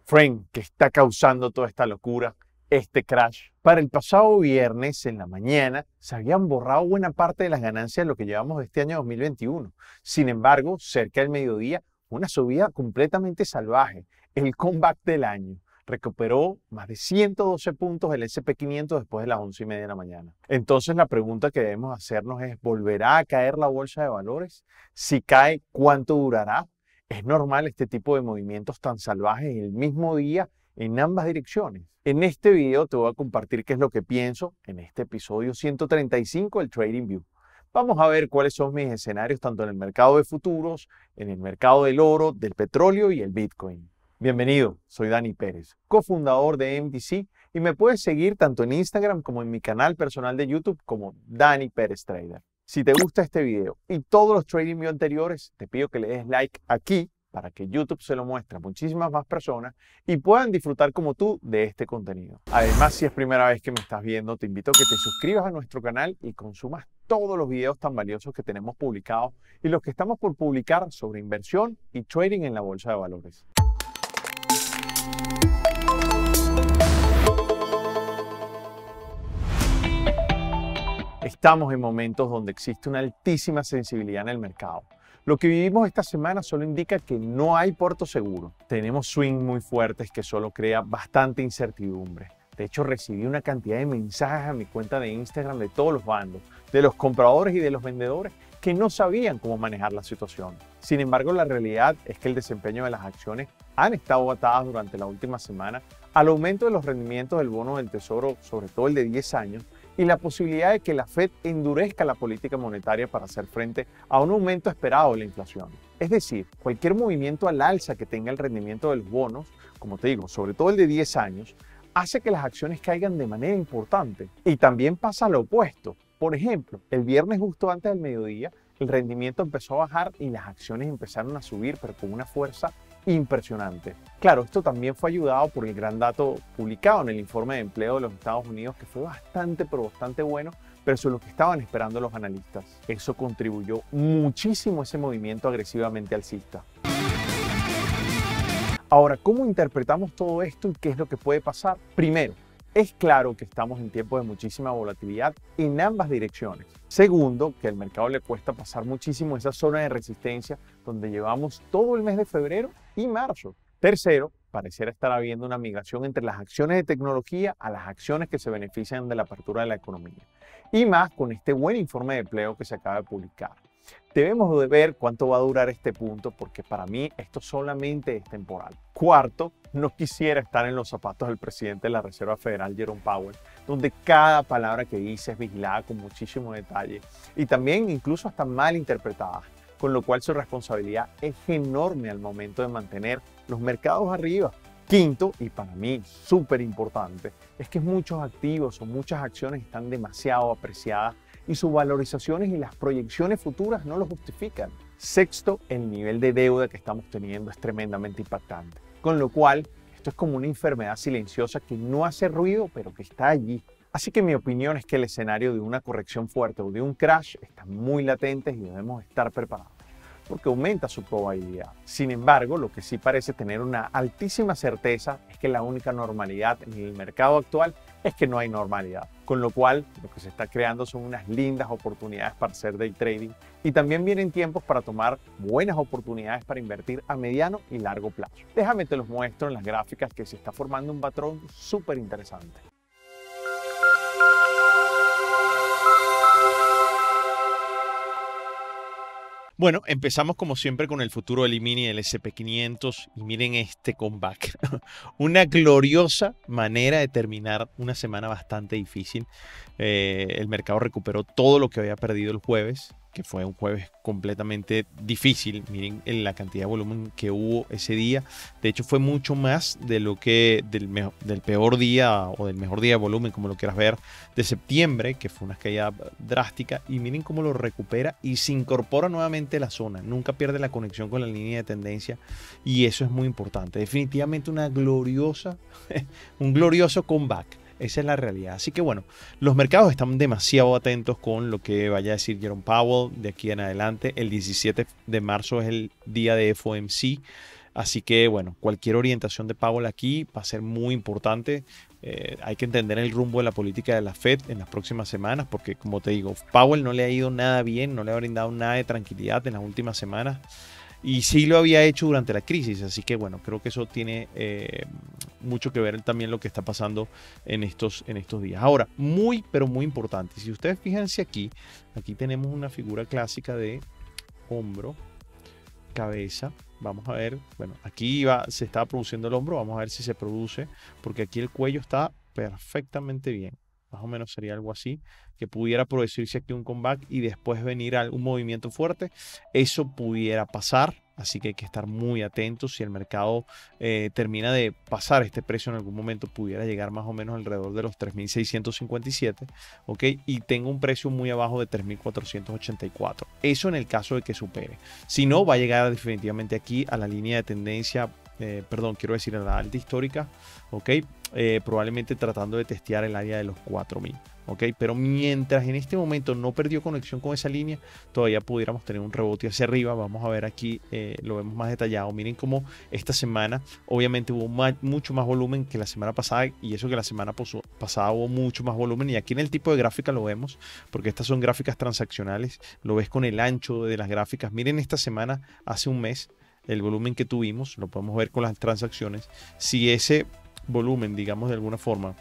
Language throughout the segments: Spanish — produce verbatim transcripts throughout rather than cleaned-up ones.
Friend, que está causando toda esta locura, este crash. Para el pasado viernes en la mañana se habían borrado buena parte de las ganancias de lo que llevamos de este año dos mil veintiuno. Sin embargo, cerca del mediodía, una subida completamente salvaje, el comeback del año. Recuperó más de ciento doce puntos el ese and pe quinientos después de las once y media de la mañana. Entonces la pregunta que debemos hacernos es, ¿volverá a caer la bolsa de valores? Si cae, ¿cuánto durará? ¿Es normal este tipo de movimientos tan salvajes en el mismo día en ambas direcciones? En este video te voy a compartir qué es lo que pienso en este episodio ciento treinta y cinco del TradingView. Vamos a ver cuáles son mis escenarios tanto en el mercado de futuros, en el mercado del oro, del petróleo y el Bitcoin. Bienvenido, soy Dani Pérez, cofundador de M D C y me puedes seguir tanto en Instagram como en mi canal personal de YouTube como Dani Pérez Trader. Si te gusta este video y todos los TradingView anteriores, te pido que le des like aquí para que YouTube se lo muestre a muchísimas más personas y puedan disfrutar como tú de este contenido. Además, si es primera vez que me estás viendo, te invito a que te suscribas a nuestro canal y consumas todos los videos tan valiosos que tenemos publicados y los que estamos por publicar sobre inversión y trading en la bolsa de valores. Estamos en momentos donde existe una altísima sensibilidad en el mercado. Lo que vivimos esta semana solo indica que no hay puerto seguro. Tenemos swings muy fuertes que solo crea bastante incertidumbre. De hecho, recibí una cantidad de mensajes a mi cuenta de Instagram de todos los bandos, de los compradores y de los vendedores, que no sabían cómo manejar la situación. Sin embargo, la realidad es que el desempeño de las acciones han estado atadas durante la última semana al aumento de los rendimientos del bono del tesoro, sobre todo el de diez años, y la posibilidad de que la Fed endurezca la política monetaria para hacer frente a un aumento esperado de la inflación. Es decir, cualquier movimiento al alza que tenga el rendimiento de los bonos, como te digo, sobre todo el de diez años, hace que las acciones caigan de manera importante. Y también pasa lo opuesto. Por ejemplo, el viernes justo antes del mediodía, el rendimiento empezó a bajar y las acciones empezaron a subir, pero con una fuerza impresionante. Claro, esto también fue ayudado por el gran dato publicado en el informe de empleo de los Estados Unidos, que fue bastante, pero bastante bueno, versus lo que estaban esperando los analistas. Eso contribuyó muchísimo a ese movimiento agresivamente alcista. Ahora, ¿cómo interpretamos todo esto y qué es lo que puede pasar? Primero, es claro que estamos en tiempos de muchísima volatilidad en ambas direcciones. Segundo, que al mercado le cuesta pasar muchísimo esa zona de resistencia donde llevamos todo el mes de febrero y marzo. Tercero, pareciera estar habiendo una migración entre las acciones de tecnología a las acciones que se benefician de la apertura de la economía. Y más con este buen informe de empleo que se acaba de publicar. Debemos de ver cuánto va a durar este punto porque para mí esto solamente es temporal. Cuarto, no quisiera estar en los zapatos del presidente de la Reserva Federal, Jerome Powell, donde cada palabra que dice es vigilada con muchísimo detalle y también incluso hasta mal interpretada, con lo cual su responsabilidad es enorme al momento de mantener los mercados arriba. Quinto, y para mí súper importante, es que muchos activos o muchas acciones están demasiado apreciadas y sus valorizaciones y las proyecciones futuras no lo justifican. Sexto, el nivel de deuda que estamos teniendo es tremendamente impactante, con lo cual esto es como una enfermedad silenciosa que no hace ruido, pero que está allí. Así que mi opinión es que el escenario de una corrección fuerte o de un crash está muy latente y debemos estar preparados, porque aumenta su probabilidad. Sin embargo, lo que sí parece tener una altísima certeza es que la única normalidad en el mercado actual es que no hay normalidad, con lo cual lo que se está creando son unas lindas oportunidades para hacer day trading y también vienen tiempos para tomar buenas oportunidades para invertir a mediano y largo plazo. Déjame te los muestro en las gráficas que se está formando un patrón súper interesante. Bueno, empezamos como siempre con el futuro del E-mini del ese and pe quinientos y miren este comeback. Una gloriosa manera de terminar una semana bastante difícil. Eh, el mercado recuperó todo lo que había perdido el jueves, que fue un jueves completamente difícil. Miren la cantidad de volumen que hubo ese día. De hecho, fue mucho más de lo que del, mejor, del peor día o del mejor día de volumen, como lo quieras ver, de septiembre, que fue una caída drástica. Y miren cómo lo recupera y se incorpora nuevamente a la zona. Nunca pierde la conexión con la línea de tendencia y eso es muy importante. Definitivamente una gloriosa, un glorioso comeback. Esa es la realidad. Así que bueno, los mercados están demasiado atentos con lo que vaya a decir Jerome Powell de aquí en adelante. El diecisiete de marzo es el día de F O M C. Así que bueno, cualquier orientación de Powell aquí va a ser muy importante. Eh, hay que entender el rumbo de la política de la Fed en las próximas semanas, porque como te digo, Powell no le ha ido nada bien, no le ha brindado nada de tranquilidad en las últimas semanas. Y sí lo había hecho durante la crisis, así que bueno, creo que eso tiene eh, mucho que ver también lo que está pasando en estos, en estos días. Ahora, muy, pero muy importante, si ustedes fíjense aquí, aquí tenemos una figura clásica de hombro, cabeza. Vamos a ver, bueno, aquí va, se está produciendo el hombro, vamos a ver si se produce, porque aquí el cuello está perfectamente bien. Más o menos sería algo así, que pudiera producirse aquí un comeback y después venir a un movimiento fuerte. Eso pudiera pasar, así que hay que estar muy atentos. Si el mercado eh, termina de pasar este precio en algún momento, pudiera llegar más o menos alrededor de los tres mil seiscientos cincuenta y siete, ¿ok? Y tengo un precio muy abajo de tres mil cuatrocientos ochenta y cuatro. Eso en el caso de que supere. Si no, va a llegar definitivamente aquí a la línea de tendencia, eh, perdón, quiero decir a la alta histórica, ¿ok? Eh, probablemente tratando de testear el área de los cuatro mil. ¿Ok? Pero mientras en este momento no perdió conexión con esa línea, todavía pudiéramos tener un rebote hacia arriba. Vamos a ver aquí, eh, lo vemos más detallado. Miren cómo esta semana obviamente hubo más, mucho más volumen que la semana pasada, y eso que la semana pasada hubo mucho más volumen. Y aquí en el tipo de gráfica lo vemos, porque estas son gráficas transaccionales, lo ves con el ancho de las gráficas. Miren esta semana, hace un mes, el volumen que tuvimos, lo podemos ver con las transacciones. Si ese volumen, digamos de alguna forma,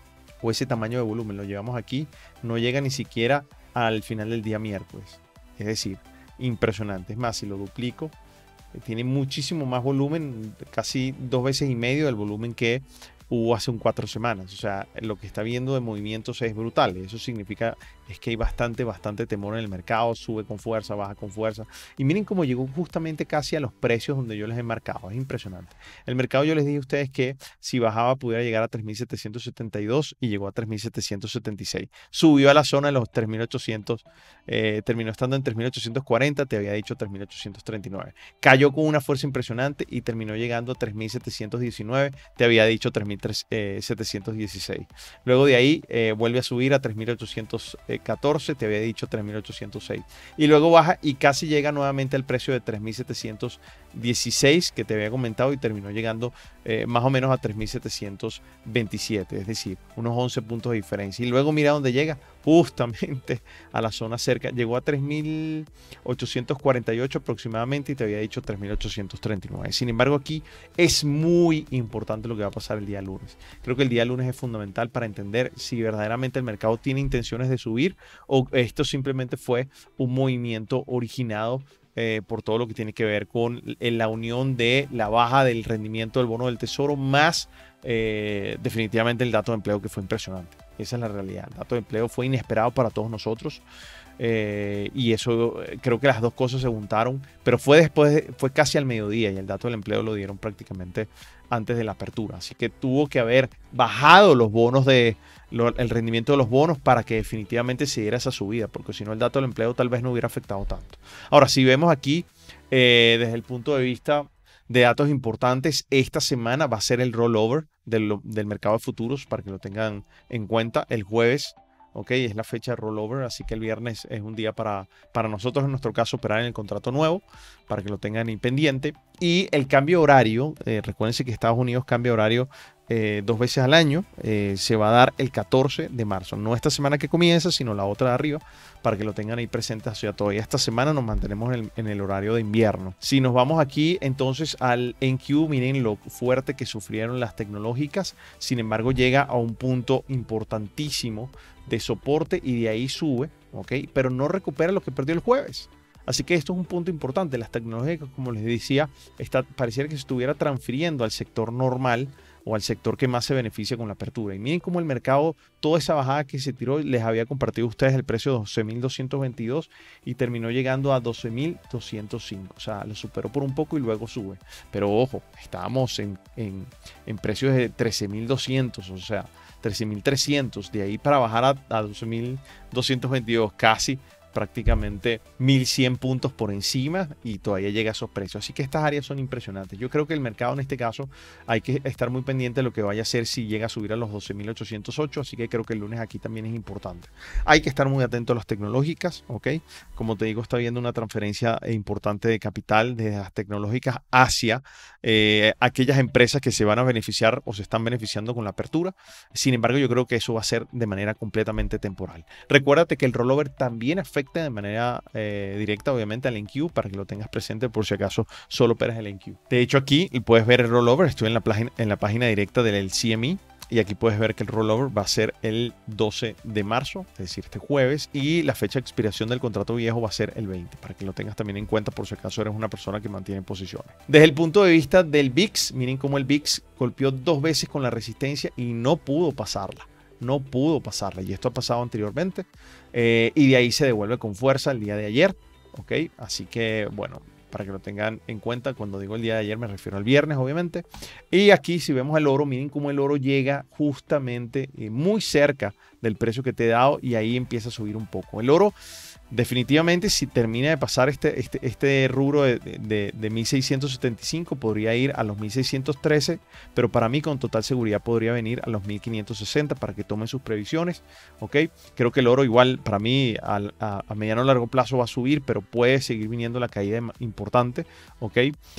o ese tamaño de volumen lo llevamos aquí, no llega ni siquiera al final del día miércoles. Es decir, impresionante. Es más, si lo duplico, tiene muchísimo más volumen, casi dos veces y medio del volumen que hubo hace un cuatro semanas. O sea, lo que está viendo de movimientos es brutal. Eso significa es que hay bastante, bastante temor en el mercado. Sube con fuerza, baja con fuerza. Y miren cómo llegó justamente casi a los precios donde yo les he marcado. Es impresionante. El mercado, yo les dije a ustedes que si bajaba pudiera llegar a tres mil setecientos setenta y dos y llegó a tres mil setecientos setenta y seis. Subió a la zona de los tres mil ochocientos. Eh, terminó estando en tres mil ochocientos cuarenta. Te había dicho tres mil ochocientos treinta y nueve. Cayó con una fuerza impresionante y terminó llegando a tres mil setecientos diecinueve. Te había dicho tres mil setecientos dieciséis. Luego de ahí eh, vuelve a subir a tres mil ochocientos catorce, te había dicho tres mil ochocientos seis. Y luego baja y casi llega nuevamente al precio de tres mil setecientos dieciséis que te había comentado, y terminó llegando eh, más o menos a tres mil setecientos veintisiete, es decir, unos once puntos de diferencia. Y luego mira dónde llega, justamente a la zona cerca, llegó a tres mil ochocientos cuarenta y ocho aproximadamente y te había dicho tres mil ochocientos treinta y nueve. Sin embargo, aquí es muy importante lo que va a pasar el día lunes. Creo que el día lunes es fundamental para entender si verdaderamente el mercado tiene intenciones de subir o esto simplemente fue un movimiento originado eh, por todo lo que tiene que ver con la unión de la baja del rendimiento del bono del tesoro más eh, definitivamente el dato de empleo, que fue impresionante. Esa es la realidad. El dato de empleo fue inesperado para todos nosotros. Eh, y eso, creo que las dos cosas se juntaron, pero fue después, de, fue casi al mediodía, y el dato del empleo lo dieron prácticamente antes de la apertura. Así que tuvo que haber bajado los bonos de lo, el rendimiento de los bonos para que definitivamente se diera esa subida, porque si no el dato del empleo tal vez no hubiera afectado tanto. Ahora, si vemos aquí eh, desde el punto de vista de datos importantes, esta semana va a ser el rollover del, del mercado de futuros, para que lo tengan en cuenta. El jueves, ok, es la fecha de rollover, así que el viernes es un día para, para nosotros, en nuestro caso, operar en el contrato nuevo, para que lo tengan en pendiente. Y el cambio horario, eh, recuérdense que Estados Unidos cambia horario eh, dos veces al año, eh, se va a dar el catorce de marzo, no esta semana que comienza, sino la otra de arriba, para que lo tengan ahí presente. O sea, todavía esta semana nos mantenemos en el, en el horario de invierno. Si nos vamos aquí entonces al N Q, miren lo fuerte que sufrieron las tecnológicas. Sin embargo, llega a un punto importantísimo de soporte y de ahí sube, ¿ok? Pero no recupera lo que perdió el jueves. Así que esto es un punto importante. Las tecnológicas, como les decía, está, pareciera que se estuviera transfiriendo al sector normal o al sector que más se beneficia con la apertura. Y miren cómo el mercado, toda esa bajada que se tiró, les había compartido a ustedes el precio de doce mil doscientos veintidós y terminó llegando a doce mil doscientos cinco. O sea, lo superó por un poco y luego sube. Pero ojo, estábamos en, en, en precios de trece mil doscientos, o sea, trece mil trescientos. De ahí para bajar a, a doce mil doscientos veintidós, casi prácticamente mil cien puntos por encima y todavía llega a esos precios. Así que estas áreas son impresionantes. Yo creo que el mercado en este caso hay que estar muy pendiente de lo que vaya a hacer si llega a subir a los doce mil ochocientos ocho. Así que creo que el lunes aquí también es importante. Hay que estar muy atento a las tecnológicas, ¿ok? Como te digo, está habiendo una transferencia importante de capital desde las tecnológicas hacia eh, aquellas empresas que se van a beneficiar o se están beneficiando con la apertura. Sin embargo, yo creo que eso va a ser de manera completamente temporal. Recuérdate que el rollover también afecta de manera eh, directa, obviamente, al N Q, para que lo tengas presente por si acaso solo operas el N Q. De hecho, aquí puedes ver el rollover. Estoy en la, en la página directa del C M E. Y aquí puedes ver que el rollover va a ser el doce de marzo, es decir, este jueves. Y la fecha de expiración del contrato viejo va a ser el veinte, para que lo tengas también en cuenta por si acaso eres una persona que mantiene posiciones. Desde el punto de vista del V I X, miren cómo el V I X golpeó dos veces con la resistencia y no pudo pasarla. No pudo pasarla. Y esto ha pasado anteriormente. Eh, y de ahí se devuelve con fuerza el día de ayer. ¿Ok? Así que, bueno, para que lo tengan en cuenta, cuando digo el día de ayer me refiero al viernes, obviamente. Y aquí si vemos el oro, miren cómo el oro llega justamente eh, muy cerca del precio que te he dado y ahí empieza a subir un poco. El oro definitivamente, si termina de pasar este, este, este rubro de, de, de mil seiscientos setenta y cinco, podría ir a los mil seiscientos trece, pero para mí con total seguridad podría venir a los mil quinientos sesenta para que tomen sus previsiones. ¿Ok? Creo que el oro igual para mí a, a, a mediano o largo plazo va a subir, pero puede seguir viniendo la caída importante. ¿Ok?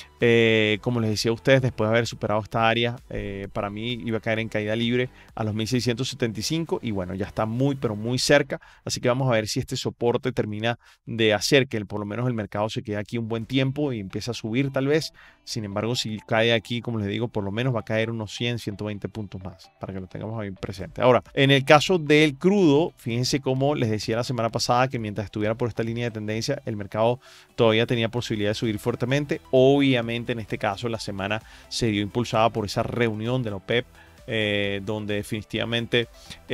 Eh, como les decía a ustedes, después de haber superado esta área, eh, para mí iba a caer en caída libre a los mil seiscientos setenta y cinco y bueno, ya está muy pero muy cerca, así que vamos a ver si este soporte termina de hacer que el, por lo menos el mercado se quede aquí un buen tiempo y empieza a subir tal vez. Sin embargo, si cae aquí, como les digo, por lo menos va a caer unos cien, ciento veinte puntos más, para que lo tengamos ahí presente. Ahora, en el caso del crudo, fíjense cómo les decía la semana pasada que mientras estuviera por esta línea de tendencia, el mercado todavía tenía posibilidad de subir fuertemente. Obviamente, en este caso, la semana se dio impulsada por esa reunión de la OPEP, Eh, donde definitivamente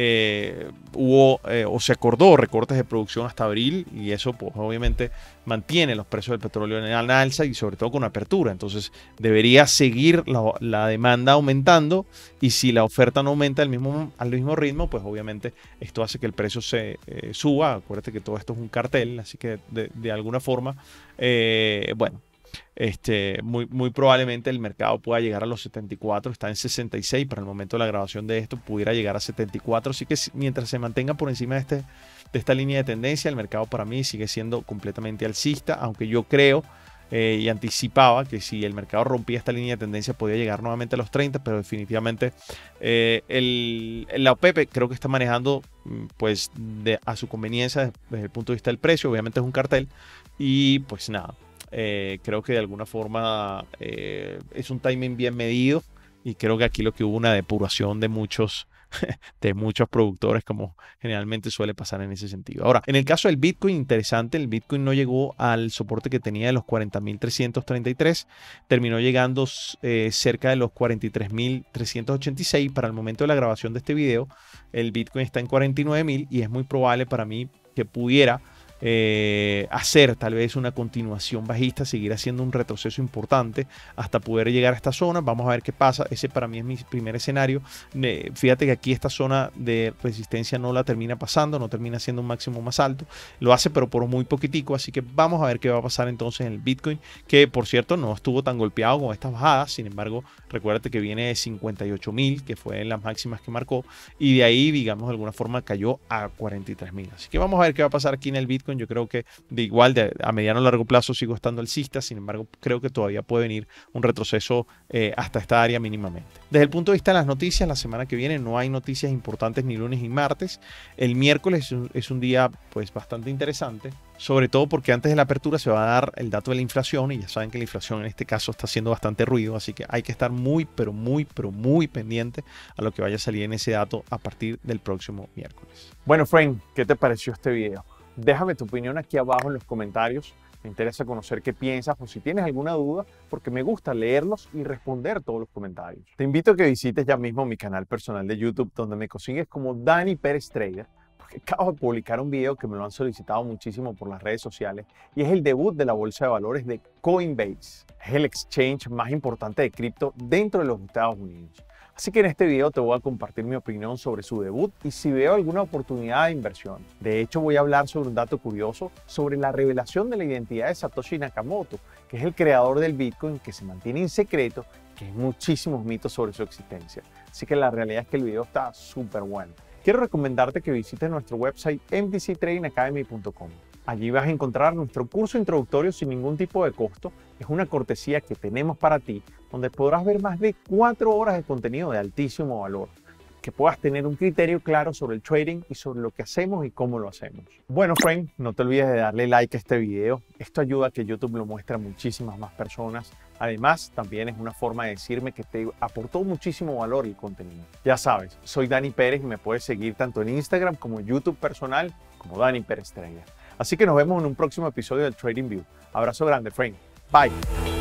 eh, hubo eh, o se acordó recortes de producción hasta abril y eso pues obviamente mantiene los precios del petróleo en el alza y sobre todo con apertura. Entonces debería seguir la, la demanda aumentando y si la oferta no aumenta al mismo, al mismo ritmo, pues obviamente esto hace que el precio se eh, suba. Acuérdate que todo esto es un cartel, así que de, de alguna forma, eh, bueno, Este, muy, muy probablemente el mercado pueda llegar a los setenta y cuatro, está en sesenta y seis para el momento de la grabación de esto, pudiera llegar a setenta y cuatro, así que mientras se mantenga por encima de, este, de esta línea de tendencia, el mercado para mí sigue siendo completamente alcista, aunque yo creo eh, y anticipaba que si el mercado rompía esta línea de tendencia podía llegar nuevamente a los treinta, pero definitivamente eh, el, la OPEP creo que está manejando pues de, a su conveniencia desde el punto de vista del precio, obviamente es un cartel y pues nada. Eh, creo que de alguna forma eh, es un timing bien medido y creo que aquí lo que hubo una depuración de muchos de muchos productores como generalmente suele pasar en ese sentido. Ahora, en el caso del Bitcoin, interesante, el Bitcoin no llegó al soporte que tenía de los cuarenta mil trescientos treinta y tres, terminó llegando eh, cerca de los cuarenta y tres mil trescientos ochenta y seis. Para el momento de la grabación de este video, el Bitcoin está en cuarenta y nueve mil y es muy probable para mí que pudiera Eh, hacer tal vez una continuación bajista, seguir haciendo un retroceso importante hasta poder llegar a esta zona. Vamos a ver qué pasa. Ese para mí es mi primer escenario. Eh, fíjate que aquí esta zona de resistencia no la termina pasando, no termina siendo un máximo más alto, lo hace pero por muy poquitico, así que vamos a ver qué va a pasar entonces en el Bitcoin, que por cierto no estuvo tan golpeado con estas bajadas. Sin embargo, recuérdate que viene de cincuenta y ocho mil, que fue en las máximas que marcó, y de ahí, digamos, de alguna forma cayó a cuarenta y tres mil. Así que vamos a ver qué va a pasar aquí en el Bitcoin. Yo creo que de igual de, a mediano o largo plazo sigo estando alcista, sin embargo creo que todavía puede venir un retroceso eh, hasta esta área mínimamente. Desde el punto de vista de las noticias, la semana que viene no hay noticias importantes ni lunes ni martes. El miércoles es un, es un día pues bastante interesante, sobre todo porque antes de la apertura se va a dar el dato de la inflación y ya saben que la inflación en este caso está haciendo bastante ruido, así que hay que estar muy pero muy pero muy pendiente a lo que vaya a salir en ese dato a partir del próximo miércoles. Bueno, Frank, ¿qué te pareció este video? Déjame tu opinión aquí abajo en los comentarios. Me interesa conocer qué piensas o si tienes alguna duda, porque me gusta leerlos y responder todos los comentarios. Te invito a que visites ya mismo mi canal personal de YouTube, donde me consigues como Dani Pérez Trader, porque acabo de publicar un video que me lo han solicitado muchísimo por las redes sociales y es el debut de la bolsa de valores de Coinbase. Es el exchange más importante de cripto dentro de los Estados Unidos. Así que en este video te voy a compartir mi opinión sobre su debut y si veo alguna oportunidad de inversión. De hecho, voy a hablar sobre un dato curioso sobre la revelación de la identidad de Satoshi Nakamoto, que es el creador del Bitcoin que se mantiene en secreto, que hay muchísimos mitos sobre su existencia. Así que la realidad es que el video está súper bueno. Quiero recomendarte que visites nuestro website m t c trading academy punto com. Allí vas a encontrar nuestro curso introductorio sin ningún tipo de costo. Es una cortesía que tenemos para ti, donde podrás ver más de cuatro horas de contenido de altísimo valor. Que puedas tener un criterio claro sobre el trading y sobre lo que hacemos y cómo lo hacemos. Bueno, friend, no te olvides de darle like a este video. Esto ayuda a que YouTube lo muestre a muchísimas más personas. Además, también es una forma de decirme que te aportó muchísimo valor el contenido. Ya sabes, soy Dani Pérez y me puedes seguir tanto en Instagram como en YouTube personal como Dani Pérez Trader. Así que nos vemos en un próximo episodio del Trading View. Abrazo grande, friend. Bye.